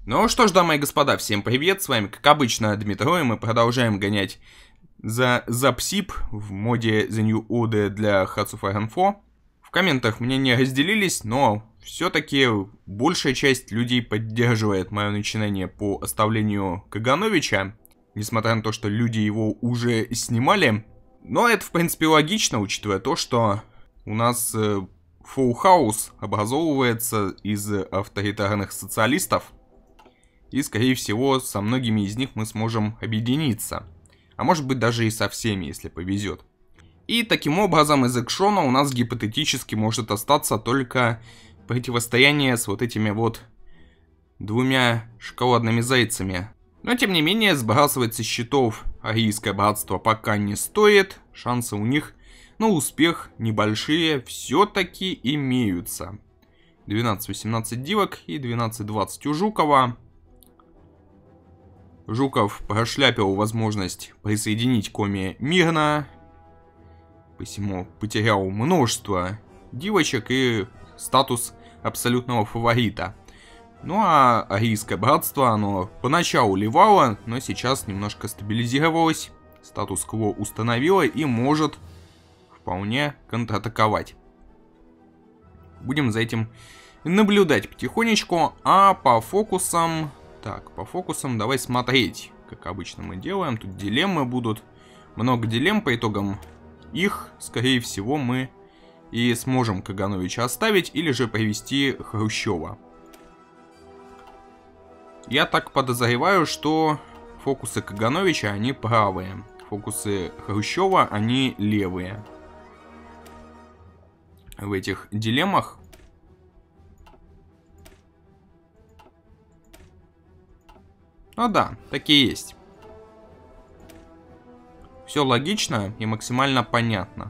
Ну что ж, дамы и господа, всем привет, с вами как обычно Дмитрий, и мы продолжаем гонять за Запсип в моде The New Order для Hearts of Iron IV. В комментах мнения разделились, но все-таки большая часть людей поддерживает мое начинание по оставлению Кагановича, несмотря на то, что люди его уже снимали. Но это в принципе логично, учитывая то, что у нас Full House образовывается из авторитарных социалистов. И, скорее всего, со многими из них мы сможем объединиться. А может быть, даже и со всеми, если повезет. И таким образом из экшона у нас гипотетически может остаться только противостояние с вот этими вот двумя шоколадными зайцами. Но, тем не менее, сбрасывать со счетов Арийское братство пока не стоит. Шансы у них на успех небольшие все-таки имеются. 12-18 дивок и 12-20 у Жукова. Жуков прошляпил возможность присоединить Коми мирно, посему потерял множество дивочек и статус абсолютного фаворита. Ну а Арийское братство, оно поначалу ливало, но сейчас немножко стабилизировалось, статус-кво установило и может вполне контратаковать. Будем за этим наблюдать потихонечку, а по фокусам... Так, по фокусам давай смотреть, как обычно мы делаем. Тут дилеммы будут. Много дилемм, по итогам их, скорее всего, мы и сможем Кагановича оставить или же привести Хрущева. Я так подозреваю, что фокусы Кагановича, они правые. Фокусы Хрущева, они левые. В этих дилеммах. Ну да, такие есть. Все логично и максимально понятно.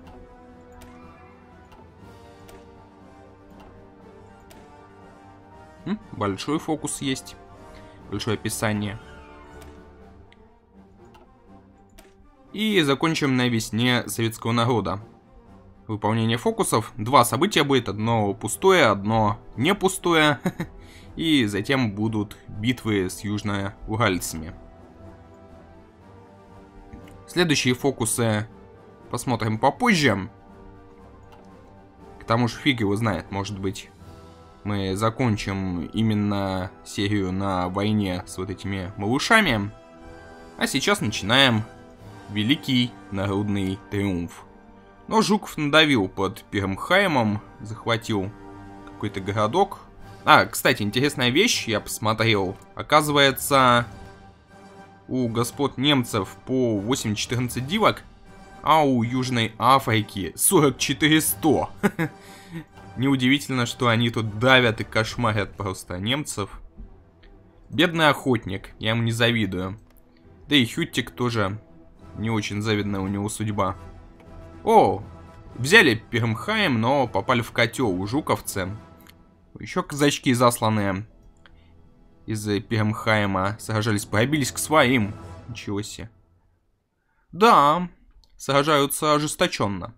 Большой фокус есть. Большое описание. И закончим на весне советского народа. Выполнение фокусов. Два события будет. Одно пустое, одно не пустое. И затем будут битвы с южноуральцами. Следующие фокусы посмотрим попозже. К тому же фиг его знает, может быть, мы закончим именно серию на войне с вот этими малышами. А сейчас начинаем великий народный триумф. Но Жуков надавил под Пермхаймом, захватил какой-то городок. А, кстати, интересная вещь, я посмотрел. Оказывается, у господ немцев по 8-14 дивок, а у Южной Африки 44-100. Неудивительно, что они тут давят и кошмарят просто немцев. Бедный охотник, я ему не завидую. Да и Хюттик тоже не очень завидная у него судьба. О, взяли Пермхайм, но попали в котел у жуковцы. Еще казачки засланные из Пермхайма сражались, пробились к своим. Ничего себе. Да, сражаются ожесточенно.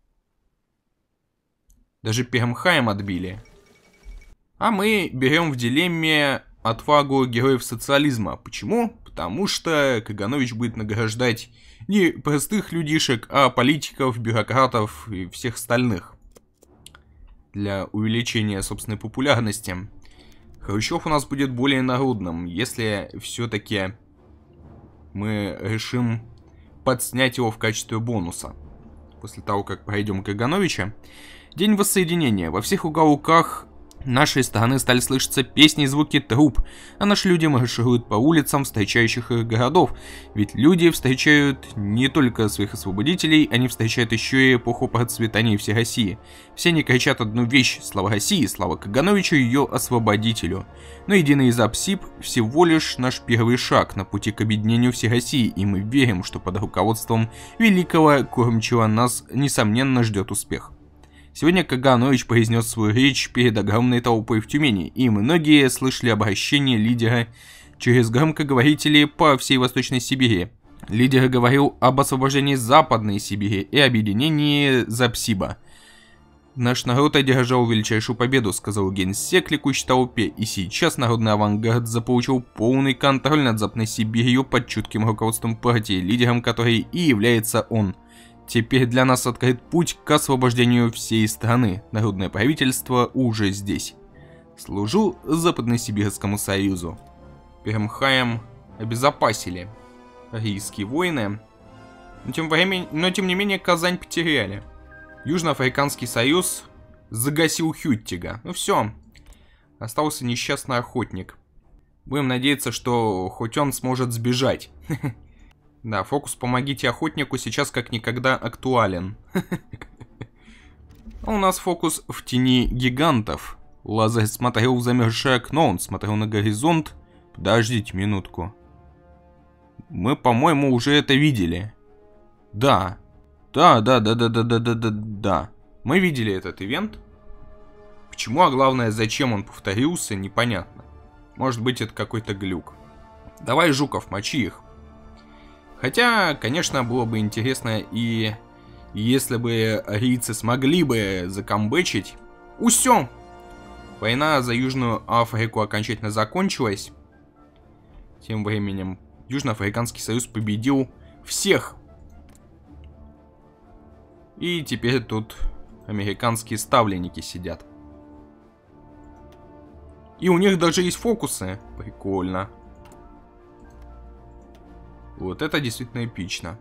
Даже Пермхайм отбили. А мы берем в дилемме отвагу героев социализма. Почему? Потому что Каганович будет награждать не простых людишек, а политиков, бюрократов и всех остальных. Для увеличения собственной популярности. Хрущев у нас будет более народным, если все-таки мы решим подснять его в качестве бонуса. После того, как пройдем Кагановича. День воссоединения. Во всех уголках нашей стороны стали слышаться песни и звуки труп, а наши люди маршируют по улицам встречающих их городов. Ведь люди встречают не только своих освободителей, они встречают еще и эпоху процветания всей России. Все они кричат одну вещь: слава России, слава Кагановичу и ее освободителю. Но единый Запсип всего лишь наш первый шаг на пути к объединению всей России, и мы верим, что под руководством великого кормчего нас несомненно ждет успех. Сегодня Каганович произнес свою речь перед огромной толпой в Тюмени, и многие слышали обращение лидера через громкоговорители по всей Восточной Сибири. Лидер говорил об освобождении Западной Сибири и объединении Запсиба. Наш народ одержал величайшую победу, сказал генсек ликующей толпе, и сейчас народный авангард заполучил полный контроль над Западной Сибирью под чутким руководством партии, лидером которой и является он. Теперь для нас открыт путь к освобождению всей страны. Народное правительство уже здесь. Служу Западно-Сибирскому союзу. Пермхайм обезопасили арийские войны, но тем не менее Казань потеряли. Южноафриканский союз загасил Хюттига. Ну все, остался несчастный охотник. Будем надеяться, что хоть он сможет сбежать. Да, фокус «Помогите охотнику» сейчас как никогда актуален. А у нас фокус «В тени гигантов». Лазарь смотрел в замерзшее окно, он смотрел на горизонт. Подождите минутку. Мы, по-моему, уже это видели. Да. Да. Мы видели этот ивент. Почему, а главное, зачем он повторился, непонятно. Может быть, это какой-то глюк. Давай, Жуков, мочи их. Хотя, конечно, было бы интересно, и если бы арийцы смогли бы закамбэчить. Усё! Война за Южную Африку окончательно закончилась. Тем временем Южноафриканский союз победил всех. И теперь тут американские ставленники сидят. И у них даже есть фокусы. Прикольно. Вот это действительно эпично.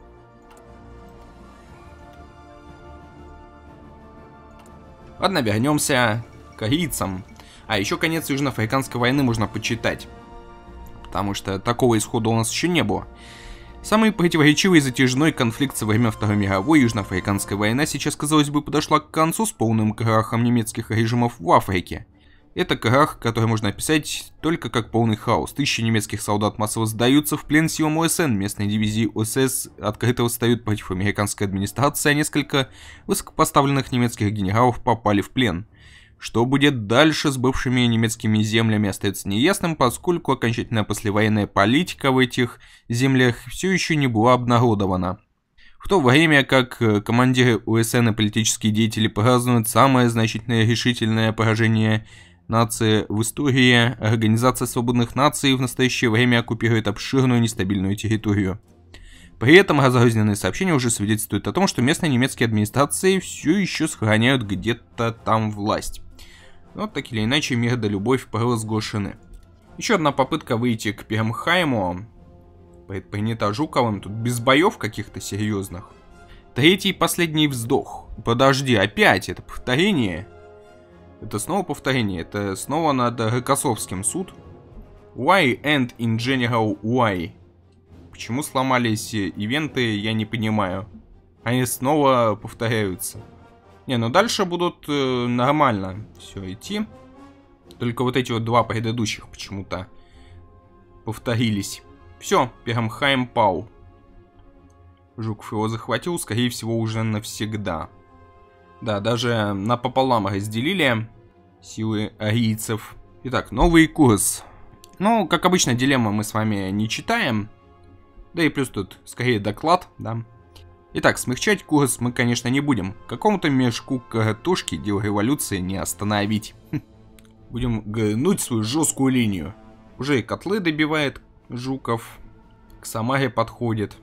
Ладно, вернемся к арийцам. А еще конец Южноафриканской войны можно почитать. Потому что такого исхода у нас еще не было. Самый противоречивый и затяжной конфликт со времен Второй мировой, Южноафриканская война, сейчас, казалось бы, подошла к концу с полным крахом немецких режимов в Африке. Это крах, который можно описать только как полный хаос. Тысячи немецких солдат массово сдаются в плен силам ОСН, местные дивизии ОСС открыто восстают против американской администрации, а несколько высокопоставленных немецких генералов попали в плен. Что будет дальше с бывшими немецкими землями, остается неясным, поскольку окончательная послевоенная политика в этих землях все еще не была обнародована. В то время как командиры ОСН и политические деятели празднуют самое значительное решительное поражение нации в истории, Организация свободных наций в настоящее время оккупирует обширную нестабильную территорию. При этом разрозненные сообщения уже свидетельствуют о том, что местные немецкие администрации все еще сохраняют где-то там власть. Но так или иначе, мир да любовь провозглашены. Еще одна попытка выйти к Пермхайму предпринята Жуковым, тут без боев каких-то серьезных. Третий и последний вздох. Подожди, опять это повторение? Это снова повторение, это снова над Рокоссовским суд. Why and in general why? Почему сломались ивенты, я не понимаю. Они снова повторяются. Не, ну дальше будут нормально все идти. Только вот эти вот два предыдущих почему-то повторились. Все, Пермхайм пал. Жуков его захватил, скорее всего, уже навсегда. Да, даже напополам разделили силы арийцев. Итак, новый курс. Ну, как обычно, дилеммы мы с вами не читаем. Да и плюс тут скорее доклад, да. Итак, смягчать курс мы, конечно, не будем. Какому-то мешку картошки дело революции не остановить. Будем гнуть свою жесткую линию. Уже и котлы добивает Жуков. К Самаре подходит.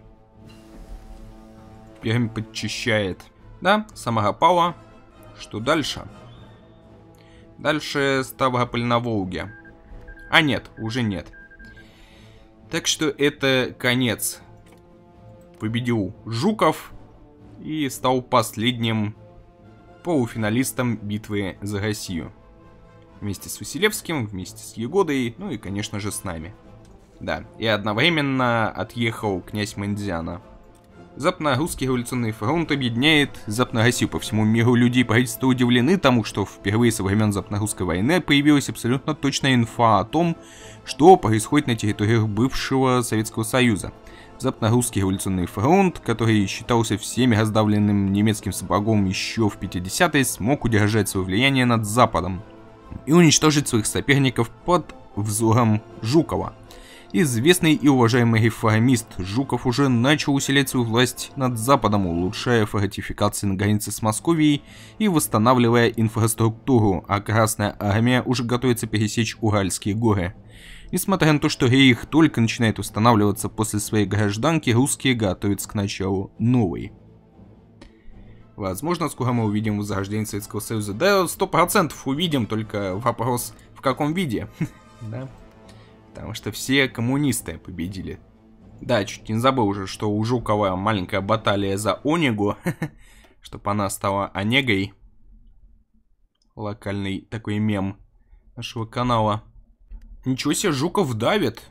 Пермь подчищает. Да, Самара пала. Что дальше? Дальше Ставрополь на Волге. А нет, уже нет. Так что это конец. Победил Жуков и стал последним полуфиналистом битвы за Россию. Вместе с Василевским, вместе с Егодой, ну и, конечно же, с нами. Да, и одновременно отъехал князь Мандзяна. Западно-русский революционный фронт объединяет Западную Россию. По всему миру люди и правительства удивлены тому, что впервые со времен Западно-русской войны появилась абсолютно точная инфа о том, что происходит на территориях бывшего Советского Союза. Западно-русский революционный фронт, который считался всеми раздавленным немецким сапогом еще в 50-е, смог удержать свое влияние над Западом и уничтожить своих соперников под взором Жукова. Известный и уважаемый фагомист Жуков уже начал усилять свою власть над Западом, улучшая фаготификацию на границе с Московией и восстанавливая инфраструктуру, а Красная Армия уже готовится пересечь Уральские горы. Несмотря на то, что Рейх только начинает устанавливаться после своей гражданки, русские готовятся к началу новой. Возможно, скоро мы увидим возрождение Советского Союза. Да, 100% увидим, только вопрос в каком виде. Да. Потому что все коммунисты победили. Да, чуть не забыл уже, что у Жукова маленькая баталия за Онегу. Чтобы она стала Онегой. Локальный такой мем нашего канала. Ничего себе, Жуков давит.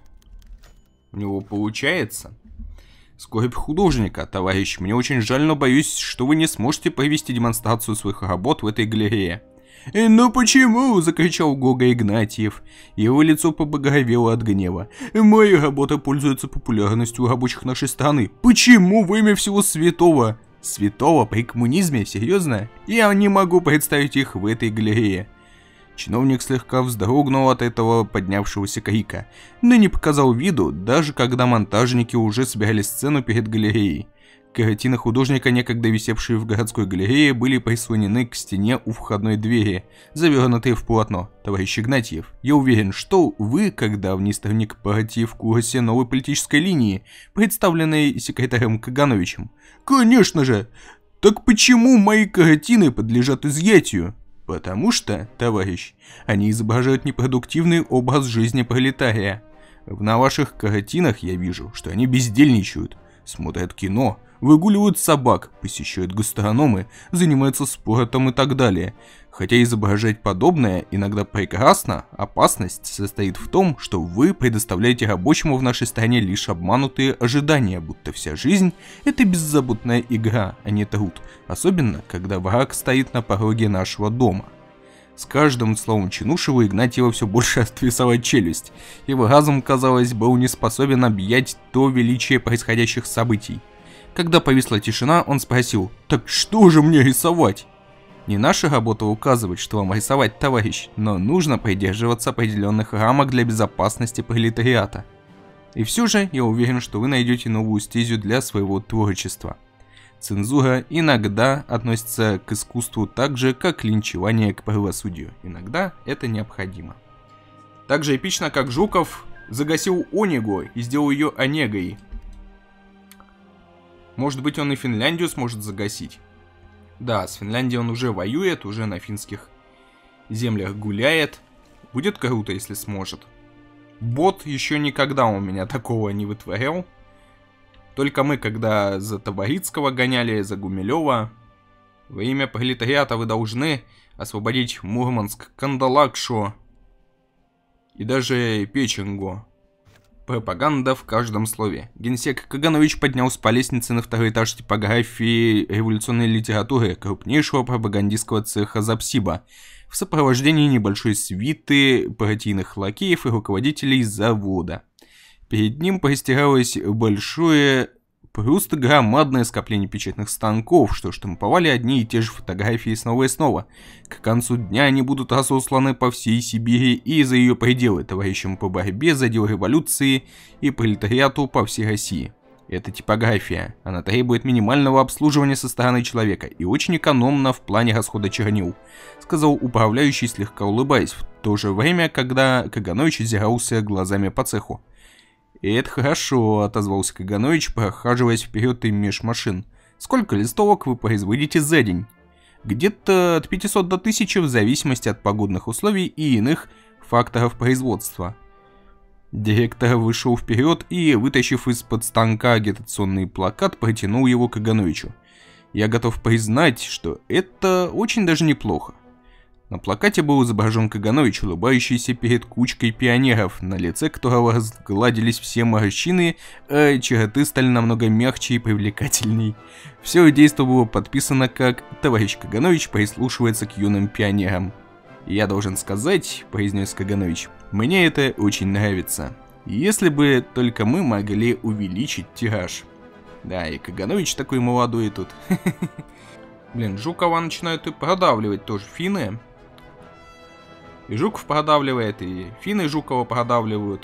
У него получается. Скорбь художника, товарищ. Мне очень жаль, но боюсь, что вы не сможете провести демонстрацию своих работ в этой галерее. «Ну почему?» – закричал Гога Игнатьев. Его лицо побагровело от гнева. «Моя работа пользуется популярностью у рабочих нашей страны. Почему во имя всего святого?» «Святого при коммунизме? Серьезно? Я не могу представить их в этой галерее». Чиновник слегка вздрогнул от этого поднявшегося крика, но не показал виду, даже когда монтажники уже собирали сцену перед галереей. Картины художника, некогда висевшие в городской галерее, были прислонены к стене у входной двери, завернутые в полотно. Товарищ Игнатьев, я уверен, что вы, как давний сторонник партии, в курсе новой политической линии, представленной секретарем Кагановичем. Конечно же! Так почему мои картины подлежат изъятию? Потому что, товарищ, они изображают непродуктивный образ жизни пролетария. На ваших картинах я вижу, что они бездельничают, смотрят кино, выгуливают собак, посещают гастрономы, занимаются спортом и так далее. Хотя изображать подобное иногда прекрасно, опасность состоит в том, что вы предоставляете рабочему в нашей стране лишь обманутые ожидания, будто вся жизнь – это беззаботная игра, а не труд, особенно когда враг стоит на пороге нашего дома. С каждым словом Чинушева Игнатьева все больше отвисала челюсть. Его разум, казалось, был не способен объять то величие происходящих событий. Когда повисла тишина, он спросил: «Так что же мне рисовать?» Не наша работа указывать, что вам рисовать, товарищ, но нужно придерживаться определенных рамок для безопасности пролетариата. И все же я уверен, что вы найдете новую стезю для своего творчества. Цензура иногда относится к искусству так же, как линчевание к правосудию. Иногда это необходимо. Так же эпично, как Жуков загасил Онегу и сделал ее Онегой. Может быть, он и Финляндию сможет загасить. Да, с Финляндией он уже воюет, уже на финских землях гуляет. Будет круто, если сможет. Бот еще никогда у меня такого не вытворял. Только мы, когда за Табарицкого гоняли, за Гумилева. Во имя пролетариата вы должны освободить Мурманск, Кандалакшу и даже Печенгу. Пропаганда в каждом слове. Генсек Каганович поднялся по лестнице на второй этаж типографии революционной литературы крупнейшего пропагандистского цеха Запсиба в сопровождении небольшой свиты партийных лакеев и руководителей завода. Перед ним простиралось большое, просто громадное скопление печатных станков, что штамповали одни и те же фотографии снова и снова. К концу дня они будут разосланы по всей Сибири и за ее пределы товарищам по борьбе за дело революции и пролетариату по всей России. Это типография. Она требует минимального обслуживания со стороны человека и очень экономна в плане расхода чернил, сказал управляющий, слегка улыбаясь, в то же время, когда Каганович озирался глазами по цеху. «И это хорошо», — отозвался Каганович, прохаживаясь вперед и меж машин. «Сколько листовок вы производите за день?» «Где-то от 500 до 1000 в зависимости от погодных условий и иных факторов производства». Директор вышел вперед и, вытащив из-под станка агитационный плакат, протянул его Кагановичу. «Я готов признать, что это очень даже неплохо». На плакате был изображен Каганович, улыбающийся перед кучкой пионеров, на лице которого разгладились все морщины, а черты стали намного мягче и привлекательней. Все действо было подписано как «Товарищ Каганович прислушивается к юным пионерам». «Я должен сказать», — произнес Каганович, — «мне это очень нравится. Если бы только мы могли увеличить тираж». Да, и Каганович такой молодой тут. Блин, Жукова начинают и продавливать тоже финны. И Жуков продавливает, и финны Жукова продавливают.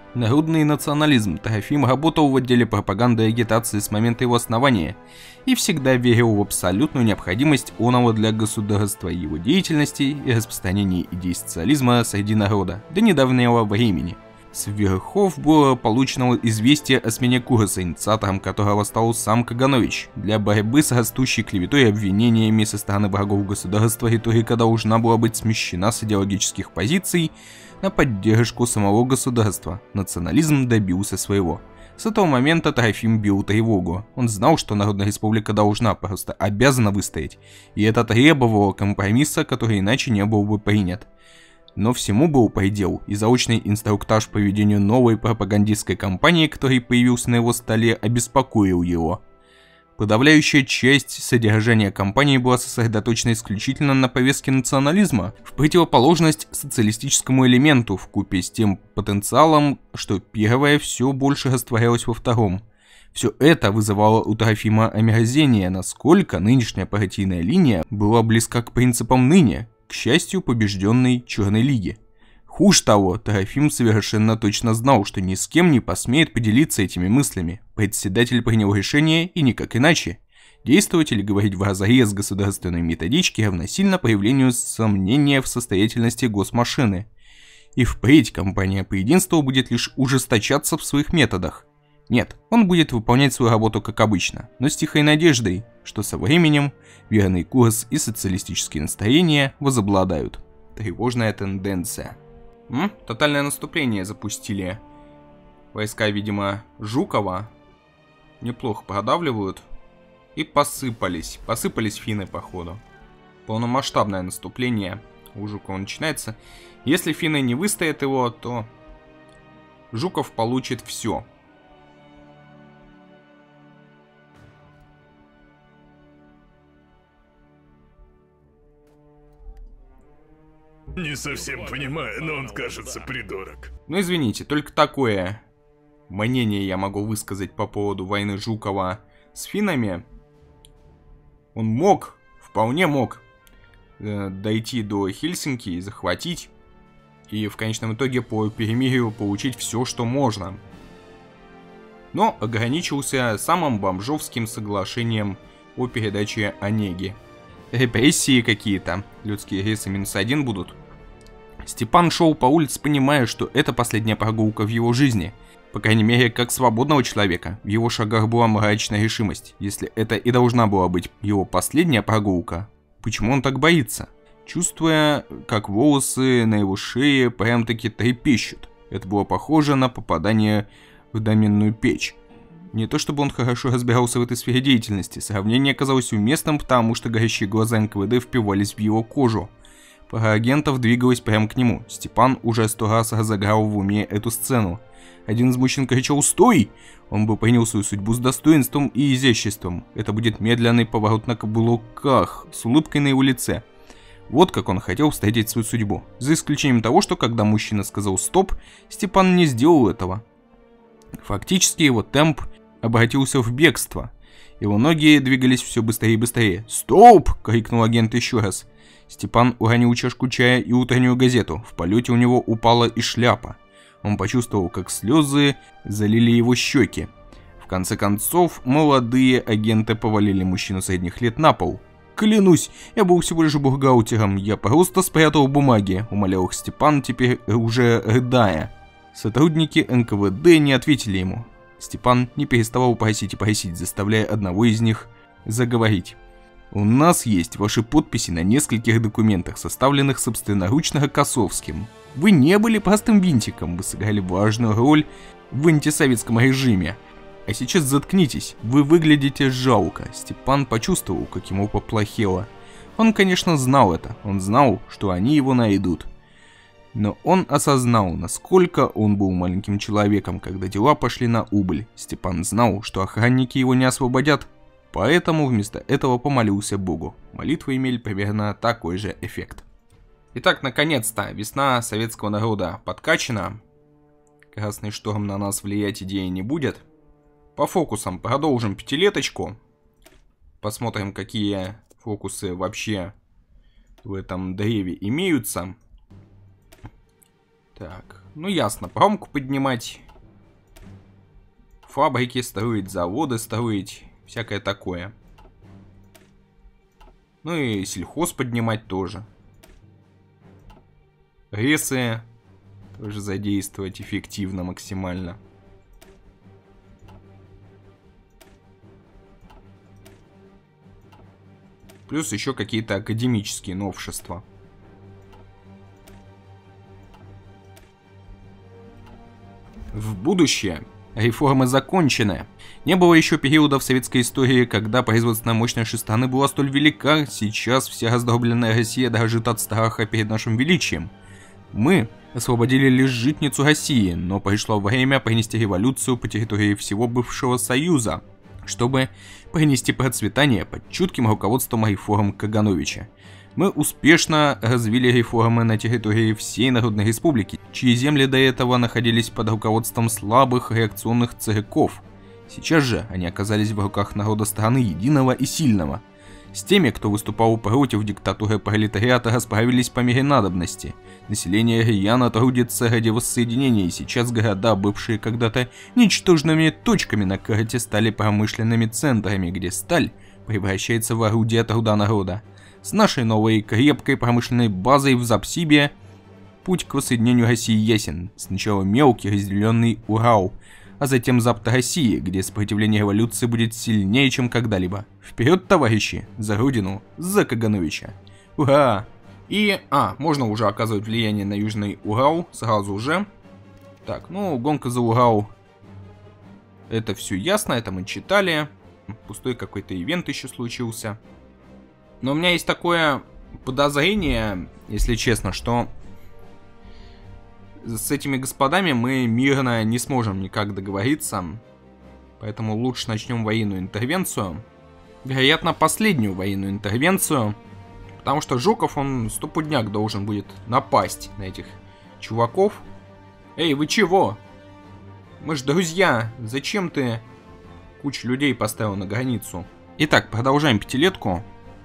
Народный национализм. Трофим работал в отделе пропаганды и агитации с момента его основания и всегда верил в абсолютную необходимость оного для государства, его деятельности и распространения идей социализма среди народа до недавнего времени. С верхов было получено известие о смене курса, инициатором которого стал сам Каганович. Для борьбы с растущей клеветой и обвинениями со стороны врагов государства риторика должна была быть смещена с идеологических позиций на поддержку самого государства. Национализм добился своего. С этого момента Трофим бил тревогу. Он знал, что Народная Республика должна, просто обязана выстоять, и это требовало компромисса, который иначе не был бы принят. Но всему был предел, и заочный инструктаж по ведению новой пропагандистской кампании, который появился на его столе, обеспокоил его. Подавляющая часть содержания кампании была сосредоточена исключительно на повестке национализма, в противоположность социалистическому элементу, вкупе с тем потенциалом, что первое все больше растворялось во втором. Все это вызывало у Трофима омерзение, насколько нынешняя партийная линия была близка к принципам ныне, к счастью, побежденной Черной Лиги. Хуже того, Трофим совершенно точно знал, что ни с кем не посмеет поделиться этими мыслями. Председатель принял решение, и никак иначе. Действовать или говорить вразрез государственной методички равносильно проявлению сомнения в состоятельности госмашины. И впредь компания по единству будет лишь ужесточаться в своих методах. Нет, он будет выполнять свою работу как обычно, но с тихой надеждой, что со временем верный курс и социалистические настроения возобладают. Тревожная тенденция. Тотальное наступление запустили. Войска, видимо, Жукова. Неплохо продавливают. И посыпались. Посыпались финны, походу. Полномасштабное наступление у Жукова начинается. Если финны не выстоят его, то Жуков получит все. Не совсем понимаю, но он кажется придурок. Ну извините, только такое мнение я могу высказать по поводу войны Жукова с финнами. Он мог, вполне мог дойти до Хельсинки и захватить, и в конечном итоге по перемирию получить все, что можно. Но ограничился самым бомжовским соглашением о передаче Онеги. Репрессии какие-то, людские рейсы -1 будут. Степан шел по улице, понимая, что это последняя прогулка в его жизни. По крайней мере, как свободного человека. В его шагах была мрачная решимость. Если это и должна была быть его последняя прогулка, почему он так боится? Чувствуя, как волосы на его шее прям-таки трепещут. Это было похоже на попадание в доменную печь. Не то чтобы он хорошо разбирался в этой сфере деятельности, сравнение оказалось уместным, потому что горящие глаза НКВД впивались в его кожу. Пара агентов двигалась прямо к нему. Степан уже 100 раз разыграл в уме эту сцену. Один из мужчин кричал «Стой!». Он бы принял свою судьбу с достоинством и изяществом. Это будет медленный поворот на каблуках, с улыбкой на его лице. Вот как он хотел встретить свою судьбу. За исключением того, что когда мужчина сказал «Стоп», Степан не сделал этого. Фактически его темп обратился в бегство. Его ноги двигались все быстрее и быстрее. «Стоп!» — крикнул агент еще раз. Степан уронил чашку чая и утреннюю газету. В полете у него упала и шляпа. Он почувствовал, как слезы залили его щеки. В конце концов, молодые агенты повалили мужчину средних лет на пол. «Клянусь, я был всего лишь бухгалтером, я просто спрятал бумаги», — умолял их Степан, теперь уже рыдая. Сотрудники НКВД не ответили ему. Степан не переставал просить и просить, заставляя одного из них заговорить. «У нас есть ваши подписи на нескольких документах, составленных собственноручно Косовским. Вы не были простым винтиком, вы сыграли важную роль в антисоветском режиме. А сейчас заткнитесь, вы выглядите жалко». Степан почувствовал, как ему поплохело. Он, конечно, знал это, он знал, что они его найдут. Но он осознал, насколько он был маленьким человеком, когда дела пошли на убыль. Степан знал, что охранники его не освободят, поэтому вместо этого помолился Богу. Молитвы имели примерно такой же эффект. Итак, наконец-то, весна советского народа подкачана. Красный шторм на нас влиять идеи не будет. По фокусам продолжим пятилеточку. Посмотрим, какие фокусы вообще в этом древе имеются. Так, ну ясно, промку поднимать, фабрики строить, заводы строить, всякое такое. Ну и сельхоз поднимать тоже. Лесы тоже задействовать эффективно максимально. Плюс еще какие-то академические новшества. В будущее реформы закончены. Не было еще периода в советской истории, когда производственная мощность страны была столь велика. Сейчас вся раздробленная Россия дрожит от страха перед нашим величием. Мы освободили лишь житницу России, но пришло время принести революцию по территории всего бывшего Союза, чтобы принести процветание под чутким руководством реформ Кагановича. Мы успешно развили реформы на территории всей Народной Республики, чьи земли до этого находились под руководством слабых реакционных царьков. Сейчас же они оказались в руках народа страны единого и сильного. С теми, кто выступал против диктатуры пролетариата, расправились по мере надобности. Население рьяно трудится ради воссоединения, и сейчас города, бывшие когда-то ничтожными точками на карте, стали промышленными центрами, где сталь превращается в орудие труда народа. С нашей новой крепкой промышленной базой в Запсибе путь к воссоединению России ясен. Сначала мелкий разделенный Урал, а затем Запад России, где сопротивление революции будет сильнее, чем когда-либо. Вперед, товарищи! За Родину! За Кагановича! Ура! И, можно уже оказывать влияние на Южный Урал, сразу же. Так, ну, гонка за Урал. Это все ясно, это мы читали. Пустой какой-то ивент еще случился. Но у меня есть такое подозрение, если честно, что с этими господами мы мирно не сможем никак договориться. Поэтому лучше начнем военную интервенцию. Вероятно, последнюю военную интервенцию. Потому что Жуков, он стопудняк должен будет напасть на этих чуваков. Эй, вы чего? Мы ж друзья. Зачем ты кучу людей поставил на границу? Итак, продолжаем пятилетку.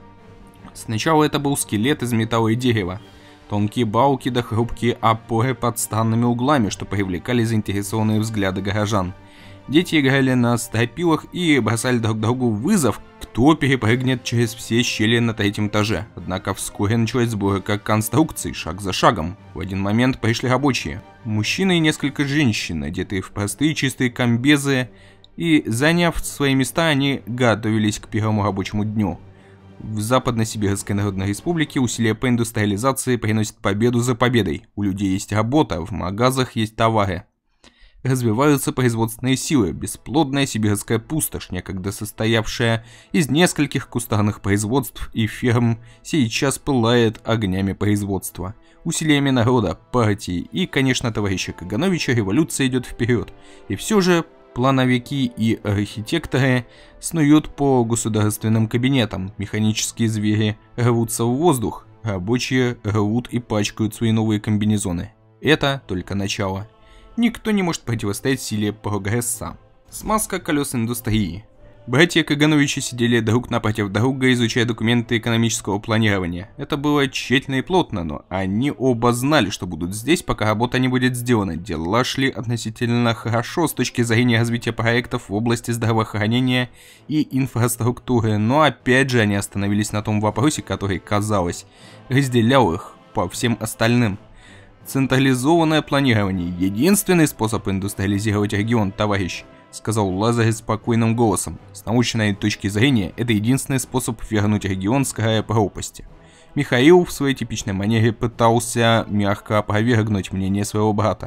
Сначала это был скелет из металла и дерева. Тонкие балки да хрупкие опоры под странными углами, что привлекали заинтересованные взгляды горожан. Дети играли на стропилах и бросали друг другу вызов, кто перепрыгнет через все щели на третьем этаже. Однако вскоре началась сборка конструкций, шаг за шагом. В один момент пришли рабочие. Мужчины и несколько женщин, одетые в простые чистые комбезы, и, заняв свои места, они готовились к первому рабочему дню. В Западно-Сибирской Народной Республике усилия по индустриализации приносят победу за победой. У людей есть работа, в магазах есть товары. Развиваются производственные силы. Бесплодная сибирская пустошь, некогда состоявшая из нескольких кустарных производств и ферм, сейчас пылает огнями производства. Усилиями народа, партии и, конечно, товарища Кагановича революция идет вперед. И все же плановики и архитекторы снуют по государственным кабинетам, механические звери рвутся в воздух, рабочие рвут и пачкают свои новые комбинезоны. Это только начало. Никто не может противостоять силе прогресса. Смазка колес индустрии. Братья Кагановичи сидели друг напротив друга, изучая документы экономического планирования. Это было тщательно и плотно, но они оба знали, что будут здесь, пока работа не будет сделана. Дела шли относительно хорошо с точки зрения развития проектов в области здравоохранения и инфраструктуры, но опять же они остановились на том вопросе, который, казалось, разделял их по всем остальным. Централизованное планирование – единственный способ индустриализировать регион, товарищ, сказал Лазарь спокойным голосом. С научной точки зрения, это единственный способ вернуть регион с края пропасти. Михаил в своей типичной манере пытался мягко опровергнуть мнение своего брата.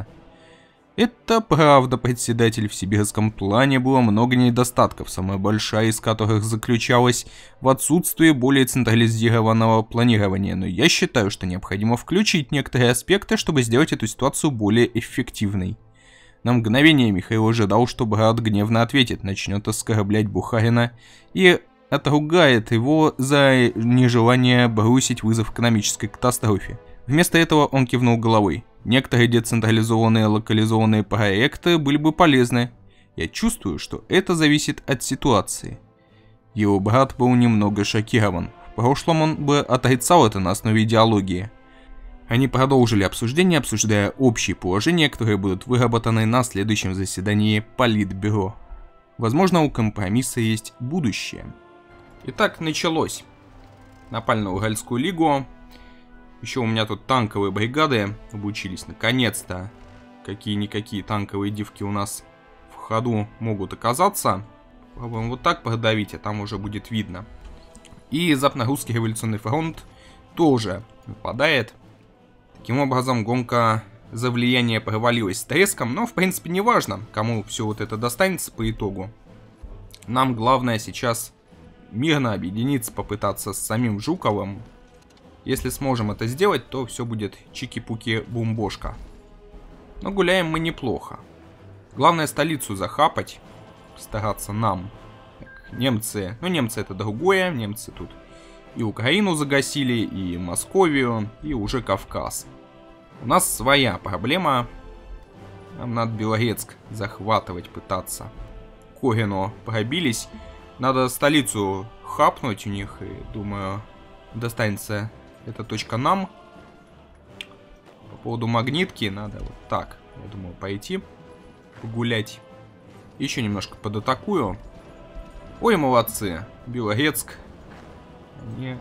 Это правда, председатель, в сибирском плане было много недостатков, самая большая из которых заключалась в отсутствии более централизированного планирования, но я считаю, что необходимо включить некоторые аспекты, чтобы сделать эту ситуацию более эффективной. На мгновение Михаил ожидал, что брат гневно ответит, начнет оскорблять Бухарина и отругает его за нежелание бросить вызов экономической катастрофе. Вместо этого он кивнул головой. Некоторые децентрализованные локализованные проекты были бы полезны. Я чувствую, что это зависит от ситуации. Его брат был немного шокирован. В прошлом он бы отрицал это на основе идеологии. Они продолжили обсуждение, обсуждая общие положения, которые будут выработаны на следующем заседании Политбюро. Возможно, у компромисса есть будущее. Итак, началось. Напали на Уральскую лигу. Еще у меня тут танковые бригады обучились, наконец-то. Какие-никакие танковые дивки у нас в ходу могут оказаться. Попробуем вот так продавить, а там уже будет видно. И Западно-Русский революционный фронт тоже нападает. Таким образом, гонка за влияние провалилась с треском, но в принципе не важно, кому все вот это достанется по итогу. Нам главное сейчас мирно объединиться, попытаться с самим Жуковым. Если сможем это сделать, то все будет чики-пуки-бумбошка. Но гуляем мы неплохо. Главное столицу захапать, стараться нам. Так, немцы, ну немцы это другое, немцы тут и Украину загасили, и Московию, и уже Кавказ. У нас своя проблема. Нам надо Белорецк захватывать пытаться. Корено пробились. Надо столицу хапнуть у них. И думаю, достанется эта точка нам. По поводу магнитки надо вот так, я думаю, пойти погулять. Еще немножко податакую. Ой, молодцы. Белорецк они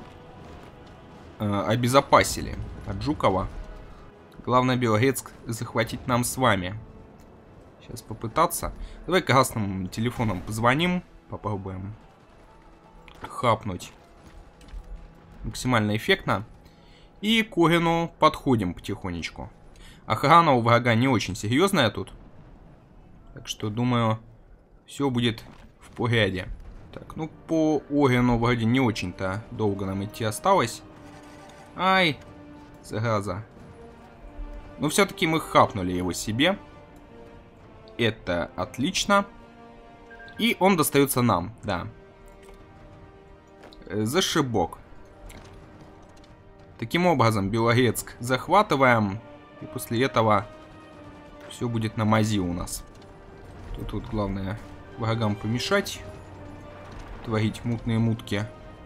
обезопасили от Жукова. Главное Белорецк захватить нам с вами. Сейчас попытаться. Давай красным телефоном позвоним. Попробуем хапнуть максимально эффектно. И к Корину подходим потихонечку. Охрана у врага не очень серьезная тут. Так что, думаю, все будет в порядке. Так, ну по Орину вроде не очень-то долго нам идти осталось. Ай, зараза. Но все-таки мы хапнули его себе. Это отлично. И он достается нам, да. Зашибок. Таким образом, Белорецк захватываем. И после этого все будет на мази у нас. Тут главное врагам помешать. Творить мутные мутки.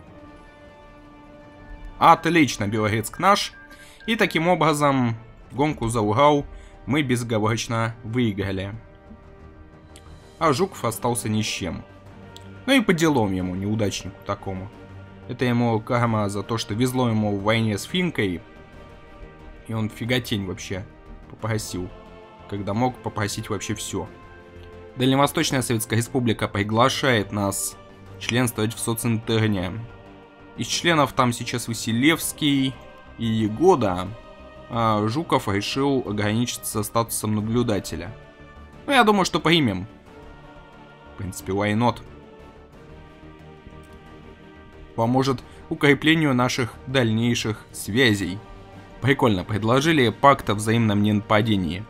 Отлично, Белорецк наш. И таким образом гонку за Урал мы безоговорочно выиграли. А Жуков остался ни с чем. Ну и по делам ему, неудачнику такому. Это ему карма за то, что везло ему в войне с Финкой. И он фиготень вообще попросил. Когда мог попросить вообще все. Дальневосточная Советская Республика приглашает нас членствовать в социнтерне. Из членов там сейчас Василевский и Егода. А Жуков решил ограничиться статусом наблюдателя. Ну, я думаю, что примем. В принципе, why not? Поможет укреплению наших дальнейших связей. Прикольно, предложили пакт о взаимном ненападении.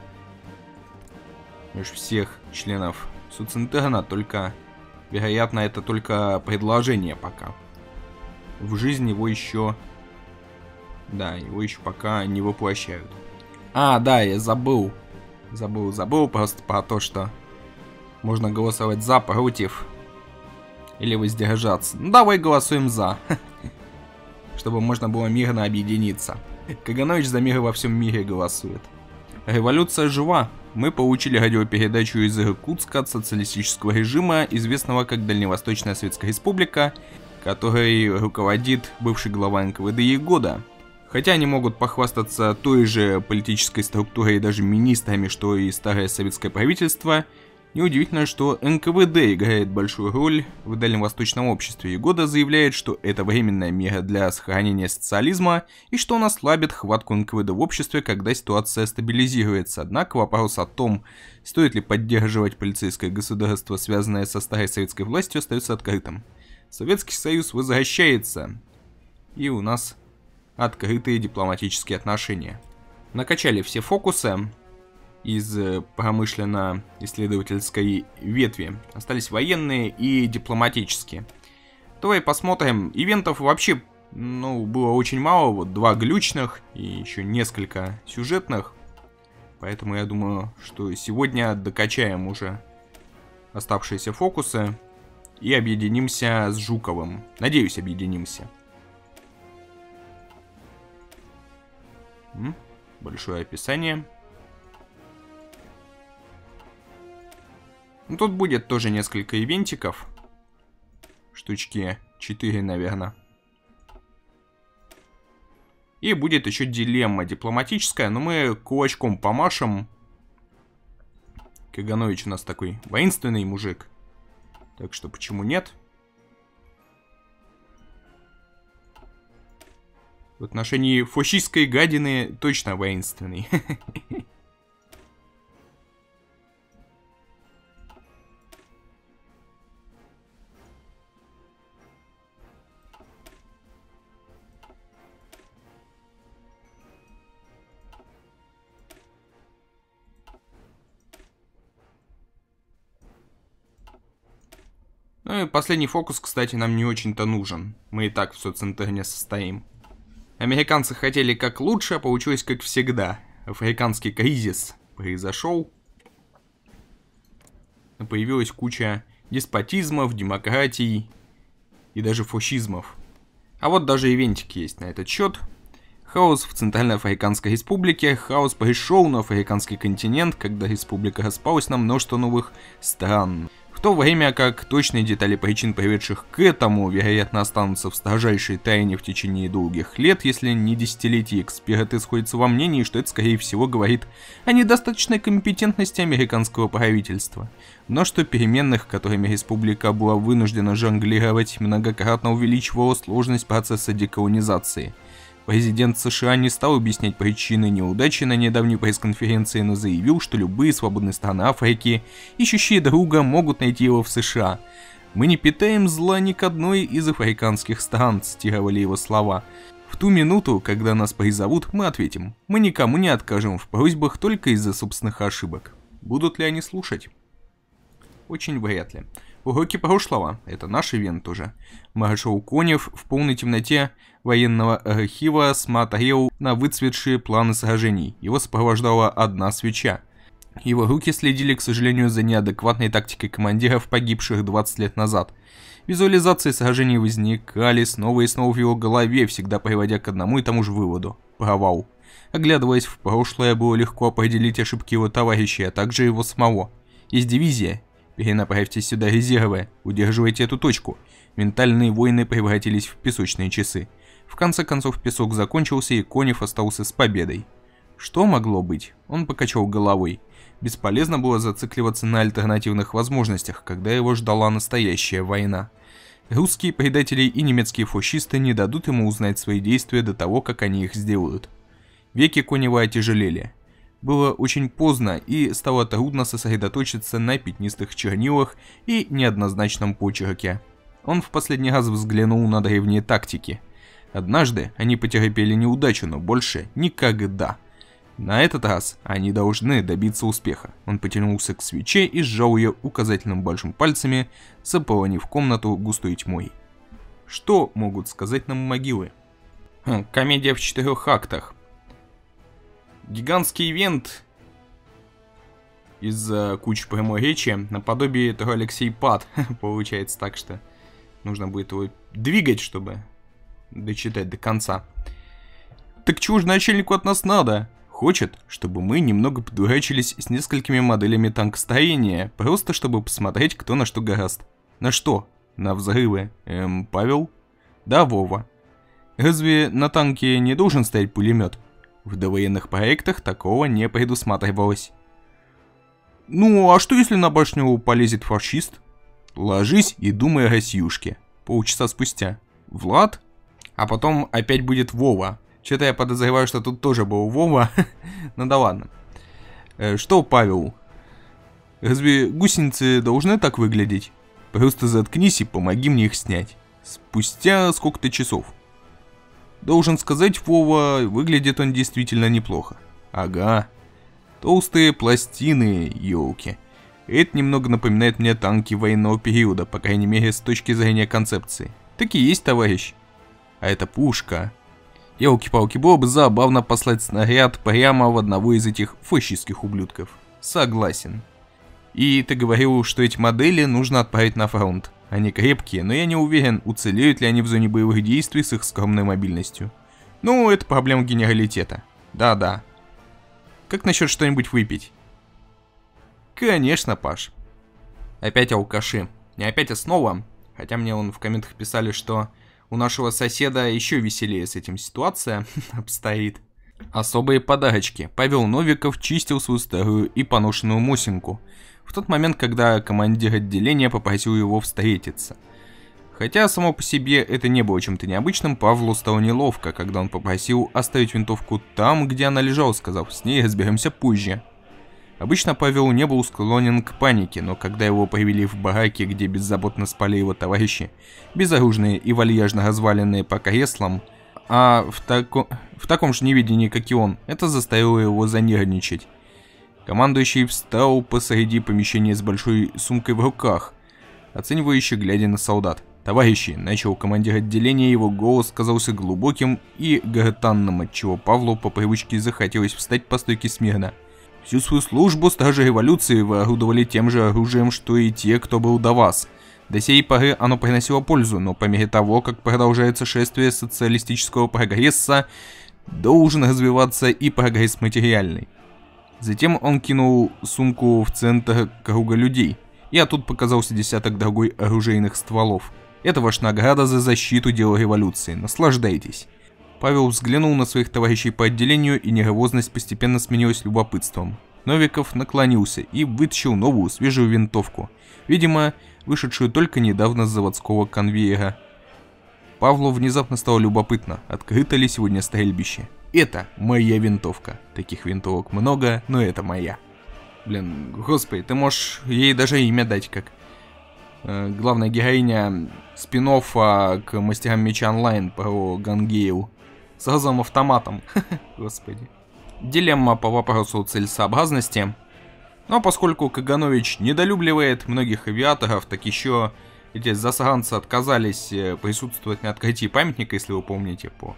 Между всех членов социнтерна, только, вероятно, это только предложение пока. В жизнь его еще... Да, его еще пока не воплощают. А, да, я забыл. Забыл просто про то, что можно голосовать за, против или воздержаться. Ну, давай голосуем за. Чтобы можно было мирно объединиться. Каганович за мир во всем мире голосует. Революция жива. Мы получили радиопередачу из Иркутска от социалистического режима, известного как Дальневосточная Советская Республика, которой руководит бывший глава НКВД Егода. Хотя они могут похвастаться той же политической структурой и даже министрами, что и старое советское правительство, неудивительно, что НКВД играет большую роль в дальневосточном обществе. Егода заявляет, что это временная мера для сохранения социализма и что он ослабит хватку НКВД в обществе, когда ситуация стабилизируется. Однако вопрос о том, стоит ли поддерживать полицейское государство, связанное со старой советской властью, остается открытым. Советский Союз возвращается, и у нас открытые дипломатические отношения. Накачали все фокусы из промышленно-исследовательской ветви. Остались военные и дипломатические. Давай посмотрим. Ивентов вообще, было очень мало. Вот 2 глючных и еще несколько сюжетных. Поэтому я думаю, что сегодня докачаем уже оставшиеся фокусы и объединимся с Жуковым. Надеюсь, объединимся. Большое описание. Ну, тут будет тоже несколько ивентиков. Штучки 4, наверное. И будет еще дилемма дипломатическая, но мы кулачком помашем. Каганович у нас такой воинственный мужик. Так что почему нет? В отношении фашистской гадины точно воинственный. Ну и последний фокус, кстати, нам не очень-то нужен. Мы и так в социнтерне состоим. Американцы хотели как лучше, а получилось как всегда. Африканский кризис произошел. Появилась куча деспотизмов, демократий и даже фашизмов. А вот даже ивентик есть на этот счет. Хаос в Центральноафриканской республике. Хаос пришел на африканский континент, когда республика распалась на множество новых стран. В то время как точные детали причин, приведших к этому, вероятно, останутся в строжайшей тайне в течение долгих лет, если не десятилетий, эксперты сходятся во мнении, что это, скорее всего, говорит о недостаточной компетентности американского правительства. Множество переменных, которыми республика была вынуждена жонглировать, многократно увеличивало сложность процесса деколонизации. Президент США не стал объяснять причины неудачи на недавней пресс-конференции, но заявил, что любые свободные страны Африки, ищущие друга, могут найти его в США. «Мы не питаем зла ни к одной из африканских стран», цитировали его слова. «В ту минуту, когда нас призовут, мы ответим. Мы никому не откажем в просьбах только из-за собственных ошибок». Будут ли они слушать? Очень вряд ли. Уроки прошлого. Это наш ивент уже. Маршал Конев в полной темноте военного архива смотрел на выцветшие планы сражений. Его сопровождала одна свеча. Его руки следили, к сожалению, за неадекватной тактикой командиров, погибших 20 лет назад. Визуализации сражений возникали снова и снова в его голове, всегда приводя к одному и тому же выводу – провал. Оглядываясь в прошлое, было легко определить ошибки его товарищей, а также его самого. Есть дивизия. Перенаправьте сюда резервы, удерживайте эту точку. Ментальные войны превратились в песочные часы. В конце концов песок закончился, и Конев остался с победой. Что могло быть? Он покачал головой. Бесполезно было зацикливаться на альтернативных возможностях, когда его ждала настоящая война. Русские предатели и немецкие фашисты не дадут ему узнать свои действия до того, как они их сделают. Веки Конева отяжелели. Было очень поздно, и стало трудно сосредоточиться на пятнистых чернилах и неоднозначном почерке. Он в последний раз взглянул на древние тактики. Однажды они потерпели неудачу, но больше никогда. На этот раз они должны добиться успеха. Он потянулся к свече и сжал ее указательным большим пальцами, заполонив комнату густой тьмой. Что могут сказать нам могилы? Комедия в 4 актах. Гигантский ивент из-за кучи прямой речи, наподобие этого Алексей Пат. Получается так, что нужно будет его двигать, чтобы дочитать до конца. Так чего же начальнику от нас надо? Хочет, чтобы мы немного подурачились с несколькими моделями танкостроения, просто чтобы посмотреть, кто на что гораст. На что? На взрывы. Павел? Да, Вова. Разве на танке не должен стоять пулемет? В довоенных проектах такого не предусматривалось. Ну, а что если на башню полезет фашист? Ложись и думай о Россиюшке. Полчаса спустя. Влад? А потом опять будет Вова. Что-то я подозреваю, что тут тоже был Вова. Ну да ладно. Что, Павел? Разве гусеницы должны так выглядеть? Просто заткнись и помоги мне их снять. Спустя сколько-то часов. Должен сказать, Вова, выглядит он действительно неплохо. Ага. Толстые пластины, елки. Это немного напоминает мне танки военного периода, по крайней мере, с точки зрения концепции. Так и есть, товарищ. А это пушка. Елки-палки, было бы забавно послать снаряд прямо в одного из этих фашистских ублюдков. Согласен. И ты говорил, что эти модели нужно отправить на фронт. Они крепкие, но я не уверен, уцелеют ли они в зоне боевых действий с их скромной мобильностью. Ну, это проблема генералитета. Да-да. Как насчет что-нибудь выпить? Конечно, Паш. Опять алкаши. Не опять, а снова. Хотя мне в комментах писали, что у нашего соседа еще веселее с этим ситуация обстоит. Особые подарочки. Павел Новиков чистил свою старую и поношенную Мосинку в тот момент, когда командир отделения попросил его встретиться. Хотя само по себе это не было чем-то необычным, Павлу стало неловко, когда он попросил оставить винтовку там, где она лежала, сказав: «С ней разберемся позже». Обычно Павел не был склонен к панике, но когда его привели в бараки, где беззаботно спали его товарищи, безоружные и вальяжно разваленные по креслам, а в таком же неведении, как и он, это заставило его занервничать. Командующий встал посреди помещения с большой сумкой в руках, оценивающе глядя на солдат. «Товарищи», — начал командир отделения, его голос казался глубоким и гортанным, отчего Павлу по привычке захотелось встать по стойке смирно. «Всю свою службу стражи революции вы орудовали тем же оружием, что и те, кто был до вас. До сей поры оно приносило пользу, но по мере того, как продолжается шествие социалистического прогресса, должен развиваться и прогресс материальный». Затем он кинул сумку в центр круга людей, и оттуда показался десяток другой оружейных стволов. «Это ваша награда за защиту дела революции. Наслаждайтесь». Павел взглянул на своих товарищей по отделению, и нервозность постепенно сменилась любопытством. Новиков наклонился и вытащил новую свежую винтовку, видимо, вышедшую только недавно с заводского конвейера. Павлу внезапно стало любопытно, открыто ли сегодня стрельбище. «Это моя винтовка. Таких винтовок много, но это моя». Блин, господи, ты можешь ей даже имя дать, как главная героиня спин-оффа к Мастерам Меча Онлайн про Гангею. С газовым автоматом. Господи. Дилемма по вопросу целесообразности. Но поскольку Каганович недолюбливает многих авиаторов, так еще эти засранцы отказались присутствовать на открытии памятника, если вы помните, по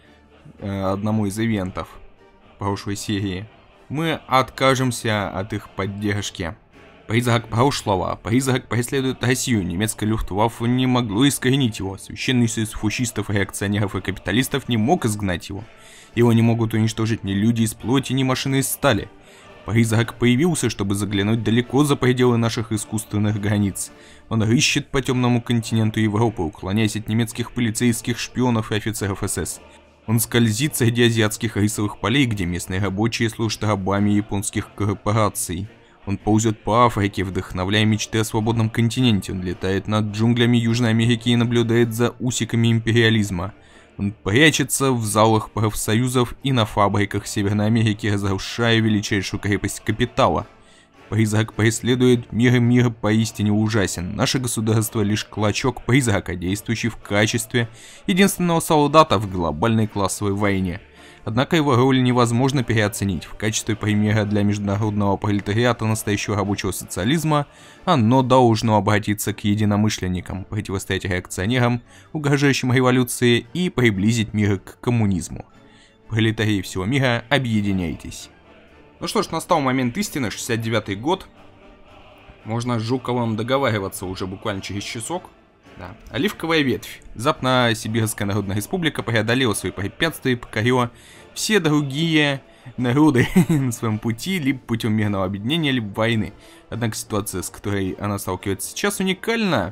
одному из ивентов прошлой серии. Мы откажемся от их поддержки. Призрак прошлого. Призрак преследует Россию. Немецкое люфтваффе не могло искоренить его. Священный союз фашистов, реакционеров и капиталистов не мог изгнать его. Его не могут уничтожить ни люди из плоти, ни машины из стали. Призрак появился, чтобы заглянуть далеко за пределы наших искусственных границ. Он рыщет по темному континенту Европы, уклоняясь от немецких полицейских, шпионов и офицеров СС. Он скользит среди азиатских рисовых полей, где местные рабочие служат рабами японских корпораций. Он ползет по Африке, вдохновляя мечты о свободном континенте. Он летает над джунглями Южной Америки и наблюдает за усиками империализма. Он прячется в залах профсоюзов и на фабриках Северной Америки, разрушая величайшую крепость капитала. Призрак преследует мир, и мир поистине ужасен. Наше государство лишь клочок призрака, действующий в качестве единственного солдата в глобальной классовой войне. Однако его роль невозможно переоценить. В качестве примера для международного пролетариата настоящего рабочего социализма оно должно обратиться к единомышленникам, противостоять реакционерам, угрожающим революции, и приблизить мир к коммунизму. Пролетарии всего мира, объединяйтесь. Ну что ж, настал момент истины, 69-й год. Можно с Жуковым договариваться уже буквально через часок. Да. Оливковая ветвь. Западно-Сибирская Народная Республика преодолела свои препятствия и покорила все другие народы на своем пути, либо путем мирного объединения, либо войны. Однако ситуация, с которой она сталкивается сейчас, уникальна,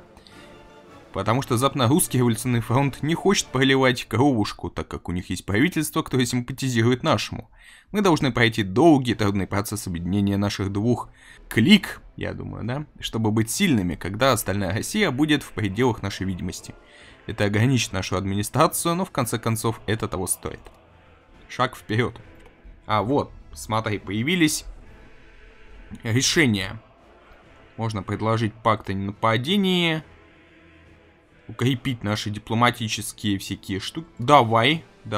потому что Западно-Русский революционный фронт не хочет проливать кровушку, так как у них есть правительство, которое симпатизирует нашему. Мы должны пройти долгий, трудный процесс объединения наших двух клик, я думаю, да, чтобы быть сильными, когда остальная Россия будет в пределах нашей видимости. Это ограничит нашу администрацию, но в конце концов это того стоит. Шаг вперед. А вот, смотри, появились решения. Можно предложить пакт о ненападении, укрепить наши дипломатические всякие штуки. Давай.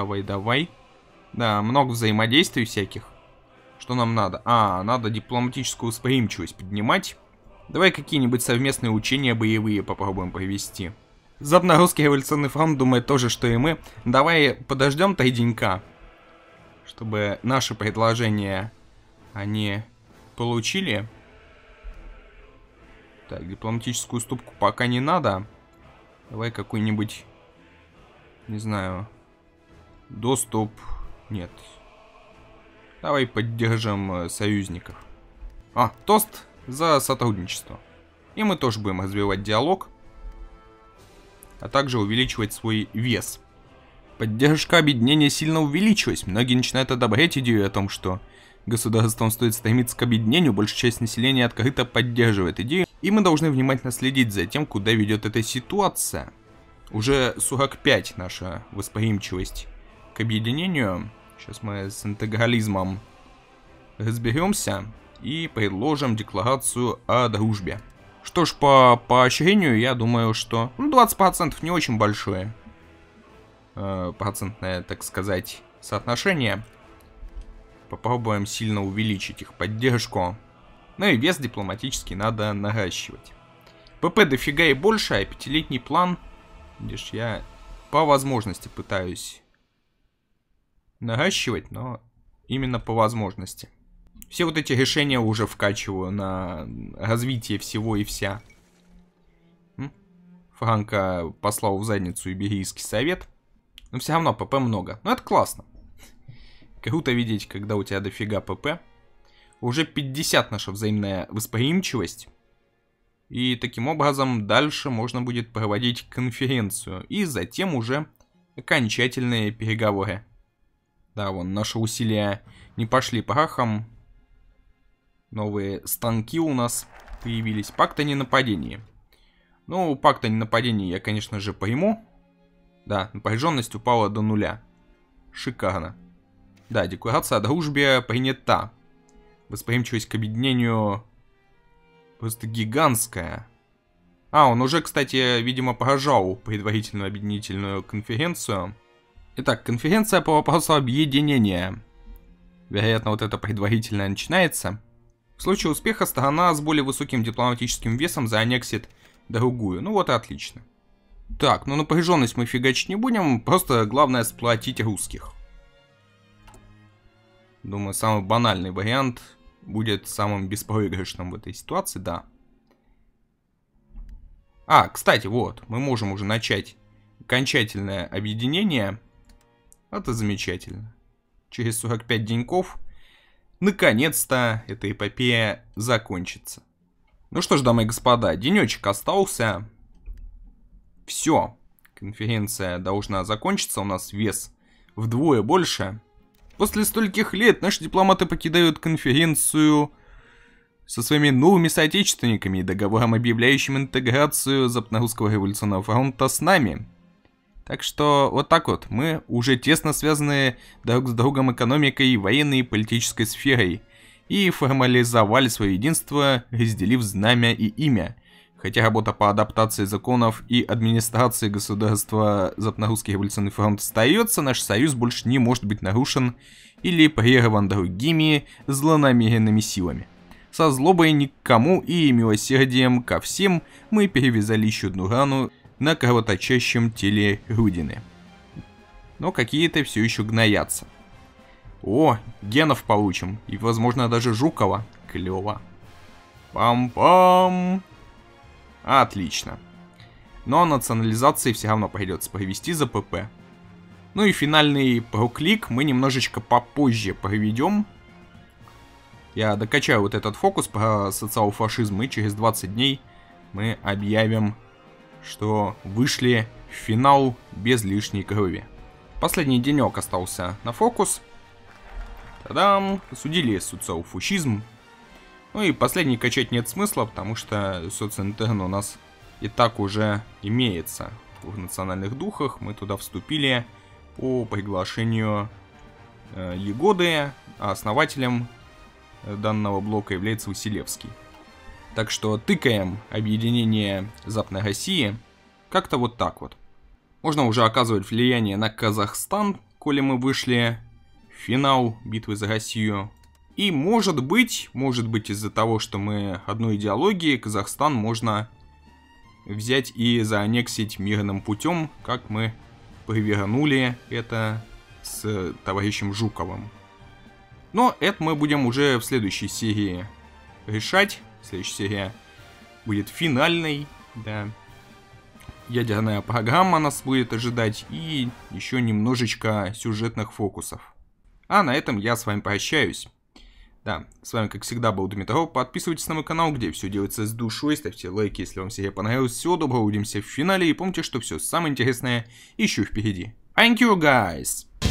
Да, много взаимодействий всяких. Что нам надо? Надо дипломатическую восприимчивость поднимать. Давай какие-нибудь совместные учения боевые попробуем провести. Западно-Русский революционный фронт думает то же, что и мы. Давай подождем 3 денька, чтобы наши предложения они получили. Так, дипломатическую уступку пока не надо. Давай какой-нибудь, не знаю, доступ. Нет. Давай поддержим союзников. Тост за сотрудничество. И мы тоже будем развивать диалог, а также увеличивать свой вес. Поддержка объединения сильно увеличилась. Многие начинают одобрять идею о том, что государствам стоит стремиться к объединению. Большая часть населения открыто поддерживает идею. И мы должны внимательно следить за тем, куда ведет эта ситуация. Уже 45 наша восприимчивость к объединению. Сейчас мы с интегрализмом разберемся и предложим декларацию о дружбе. Что ж, по поощрению, я думаю, что 20% не очень большое процентное, так сказать, соотношение. Попробуем сильно увеличить их поддержку. Ну и вес дипломатический надо наращивать. ПП дофига и больше, а 5-летний план, видишь, я по возможности пытаюсь наращивать, но именно по возможности. Все вот эти решения уже вкачиваю на развитие всего и вся. Франко послал в задницу Иберийский совет. Но все равно ПП много. Но это классно. Круто видеть, когда у тебя дофига ПП. Уже 50 наша взаимная восприимчивость. И таким образом дальше можно будет проводить конференцию. И затем уже окончательные переговоры. Да, вон, наши усилия не пошли прахом. Новые станки у нас появились. Пакт о ненападении. Ну, пакт о ненападении я, конечно же, пойму. Да, напряженность упала до 0. Шикарно. Да, декларация о дружбе принята. Восприимчивость к объединению просто гигантская. Он уже, кстати, видимо, поражал предварительную объединительную конференцию. Итак, конференция по вопросу объединения. Вероятно, вот это предварительное начинается. В случае успеха сторона с более высоким дипломатическим весом зааннексит другую. Ну вот и отлично. Так, ну напряженность мы фигачить не будем, просто главное сплотить русских. Думаю, самый банальный вариант будет самым беспроигрышным в этой ситуации, да. Кстати, вот, мы можем уже начать окончательное объединение. Это замечательно. Через 45 деньков, наконец-то, эта эпопея закончится. Ну что ж, дамы и господа, денечек остался. Все, конференция должна закончиться, у нас вес вдвое больше. После стольких лет наши дипломаты покидают конференцию со своими новыми соотечественниками и договором, объявляющим интеграцию Западно-Русского революционного фронта с нами. Так что вот так вот, мы уже тесно связаны друг с другом экономикой, военной и политической сферой и формализовали свое единство, разделив знамя и имя. Хотя работа по адаптации законов и администрации государства Западно-Русский революционный фронт остается, наш союз больше не может быть нарушен или прерван другими злонамеренными силами. Со злобой ни к кому и милосердием ко всем мы перевязали еще одну рану на кровоточащем теле Рудины. Но какие-то все еще гноятся. Генов получим, и возможно даже Жукова. Клево. Пам-пам. Отлично. Но национализации все равно придется провести за ПП. Ну и финальный проклик мы немножечко попозже проведем. Я докачаю вот этот фокус про социал-фашизм, и через 20 дней мы объявим, что вышли в финал без лишней крови. Последний денек остался на фокус. Та-дам! Судили социал-фашизм. Ну и последний качать нет смысла, потому что социнтерн у нас и так уже имеется в национальных духах. Мы туда вступили по приглашению Егоды, а основателем данного блока является Василевский. Так что тыкаем объединение Западной России как-то вот так вот. Можно уже оказывать влияние на Казахстан, коли мы вышли в финал битвы за Россию. И может быть из-за того, что мы одной идеологии, Казахстан можно взять и зааннексить мирным путем, как мы провернули это с товарищем Жуковым. Но это мы будем уже в следующей серии решать. Следующая серия будет финальной, да. Ядерная программа нас будет ожидать и еще немножечко сюжетных фокусов. А на этом я с вами прощаюсь. Да, с вами, как всегда, был Дмитров. Подписывайтесь на мой канал, где все делается с душой. Ставьте лайки, если вам серия понравилась. Всего доброго, увидимся в финале. И помните, что все самое интересное еще впереди. Thank you, guys!